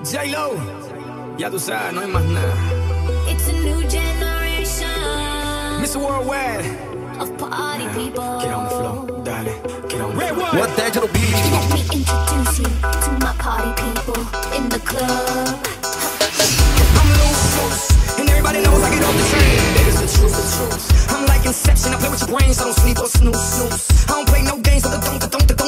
J-Lo, ya tú sabes, no hay más nada. It's a new generation Mr. Worldwide, of party people. get on the floor, dale, get on the floor. What that little beat? Let me introduce you to my party people in the club. I'm loose, and everybody knows I get off the train. That is the truth, the truth. I'm like Inception, I play with your brains, I don't sleep or snooze. I don't play no games, so don't